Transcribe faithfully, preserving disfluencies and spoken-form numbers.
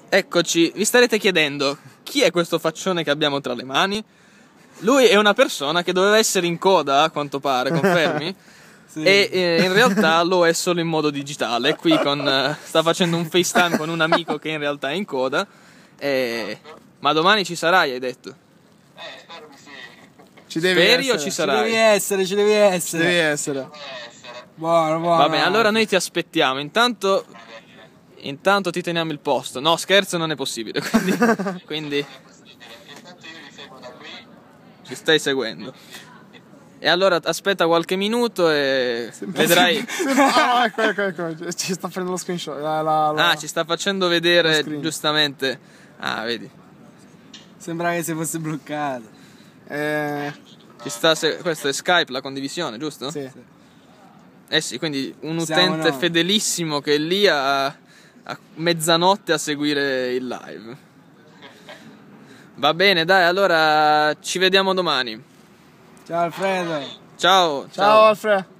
Eccoci, vi starete chiedendo chi è questo faccione che abbiamo tra le mani? Lui è una persona che doveva essere in coda, a quanto pare, confermi? Sì. E eh, in realtà lo è solo in modo digitale. Qui con, uh, sta facendo un FaceTime con un amico che in realtà è in coda. E... Ma domani ci sarai, hai detto? Eh, spero di sì. Ci devi Speri essere. o ci sarai? Ci devi essere, ci devi essere. Ci devi essere. Buono, buono. Va bene, allora noi ti aspettiamo. Intanto... Intanto ti teniamo il posto. No, scherzo, non è possibile. Quindi, quindi ci stai seguendo. E allora aspetta qualche minuto e sembra, vedrai. Sembra, ah, ecco, ecco, ecco. Ci sta facendo lo screenshot. La, la, la... Ah, ci sta facendo vedere giustamente. Ah, vedi. Sembra che si fosse bloccato. Eh... Ci sta se... Questo è Skype, la condivisione, giusto? Sì. Eh sì, quindi un utente fedelissimo che è lì a, a mezzanotte a seguire il live. Va bene, dai, allora ci vediamo domani. Ciao Alfredo. Ciao. Ciao, ciao Alfredo.